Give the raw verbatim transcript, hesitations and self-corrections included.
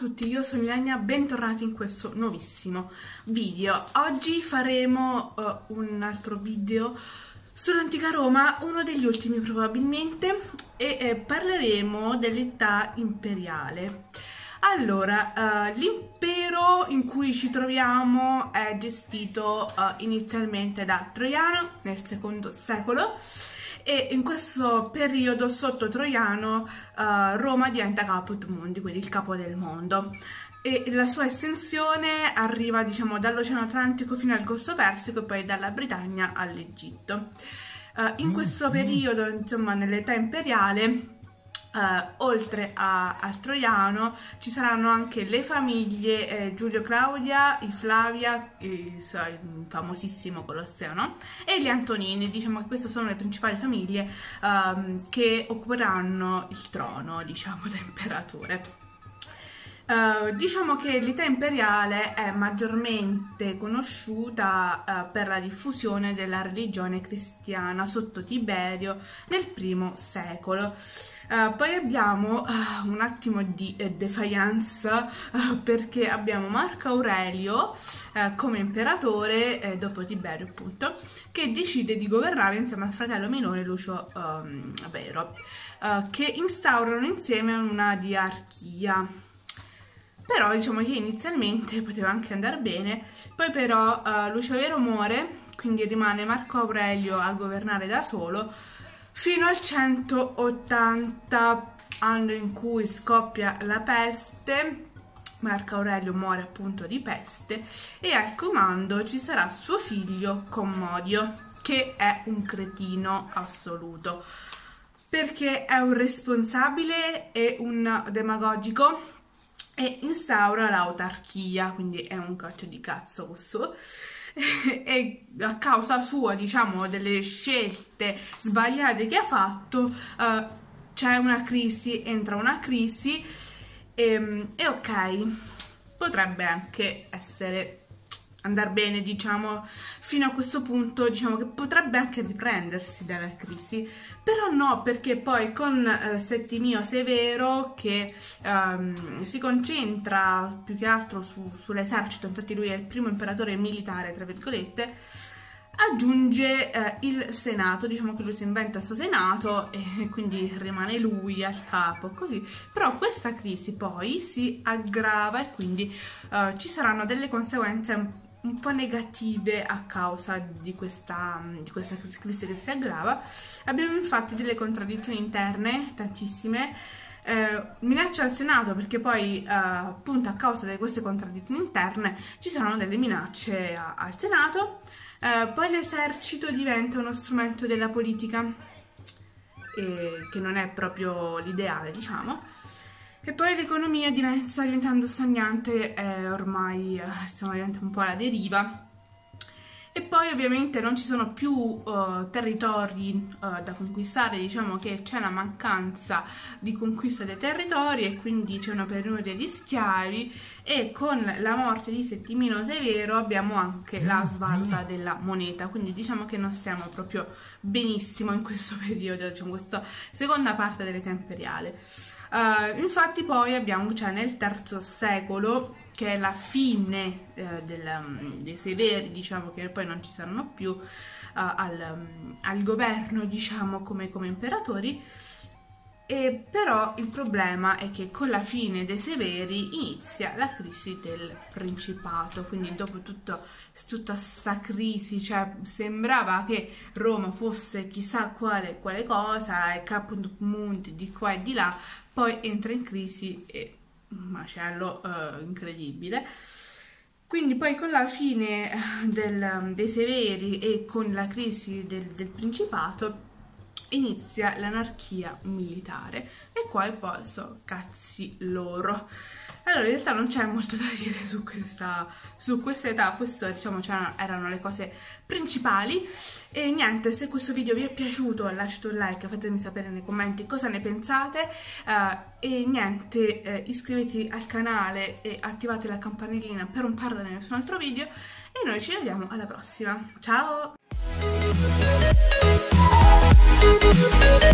tutti, io sono Ilenia, bentornati in questo nuovissimo video. Oggi faremo uh, un altro video sull'antica Roma, uno degli ultimi probabilmente, e eh, parleremo dell'età imperiale. Allora, uh, l'impero in cui ci troviamo è gestito uh, inizialmente da Troiano nel secondo secolo, e in questo periodo sotto Troiano uh, Roma diventa caput mundi, quindi il capo del mondo, e la sua estensione arriva, diciamo, dall'Oceano Atlantico fino al Golfo Persico e poi dalla Britannia all'Egitto. Uh, in questo periodo, insomma, nell'età imperiale, Uh, oltre a, al Troiano ci saranno anche le famiglie eh, Giulio Claudia, i Flavia, il, il famosissimo Colosseo, no? E gli Antonini. Diciamo che queste sono le principali famiglie um, che occuperanno il trono, diciamo, da imperatore. Uh, diciamo che l'età imperiale è maggiormente conosciuta uh, per la diffusione della religione cristiana sotto Tiberio nel primo secolo. Uh, poi abbiamo uh, un attimo di eh, defiance uh, perché abbiamo Marco Aurelio uh, come imperatore, eh, dopo Tiberio appunto, che decide di governare insieme al fratello minore Lucio um, Vero, uh, che instaurano insieme una diarchia. Però diciamo che inizialmente poteva anche andare bene, poi però uh, Lucio Vero muore, quindi rimane Marco Aurelio a governare da solo fino al centottanta, anno in cui scoppia la peste. Marco Aurelio muore appunto di peste e al comando ci sarà suo figlio Commodio, che è un cretino assoluto, perché è un responsabile e un demagogico e instaura l'autarchia, quindi è un caccia di cazzo questo. E a causa sua, diciamo, delle scelte sbagliate che ha fatto, uh, c'è una crisi, entra una crisi e, e ok, potrebbe anche essere andare bene, diciamo, fino a questo punto, diciamo che potrebbe anche riprendersi dalla crisi, però no, perché poi con eh, Settimio Severo, che ehm, si concentra più che altro su, sull'esercito, infatti lui è il primo imperatore militare, tra virgolette, aggiunge eh, il Senato. Diciamo che lui si inventa questo Senato e quindi rimane lui al capo, così. Però questa crisi poi si aggrava e quindi eh, ci saranno delle conseguenze un po' negative a causa di questa, di questa crisi che si aggrava. Abbiamo infatti delle contraddizioni interne, tantissime, eh, minacce al Senato, perché poi eh, appunto a causa di queste contraddizioni interne ci saranno delle minacce a, al Senato. Eh, poi l'esercito diventa uno strumento della politica, eh, che non è proprio l'ideale, diciamo. E poi l'economia diventa, sta diventando stagnante, eh, ormai eh, stiamo diventando un po' alla deriva. E poi ovviamente non ci sono più uh, territori uh, da conquistare, diciamo che c'è una mancanza di conquista dei territori e quindi c'è una penuria di schiavi, e con la morte di Settimio Severo abbiamo anche la svaluta della moneta, quindi diciamo che non stiamo proprio benissimo in questo periodo, diciamo questa seconda parte dell'età imperiale. Uh, infatti poi abbiamo, cioè nel terzo secolo, che è la fine eh, del, um, dei Severi, diciamo che poi non ci saranno più uh, al, um, al governo, diciamo, come, come imperatori. E però il problema è che con la fine dei Severi inizia la crisi del Principato, quindi dopo tutto, tutta questa crisi, cioè sembrava che Roma fosse chissà quale, quale cosa, e caput mundi di qua e di là, poi entra in crisi e un macello uh, incredibile. Quindi poi con la fine del, dei Severi e con la crisi del, del Principato inizia l'anarchia militare, e qua e poi so cazzi loro. Allora, in realtà non c'è molto da dire su questa, su questa età, queste, diciamo, erano le cose principali. E niente, se questo video vi è piaciuto lasciate un like, fatemi sapere nei commenti cosa ne pensate, uh, e niente, uh, iscrivetevi al canale e attivate la campanellina per non perdere nessun altro video, e noi ci vediamo alla prossima. Ciao!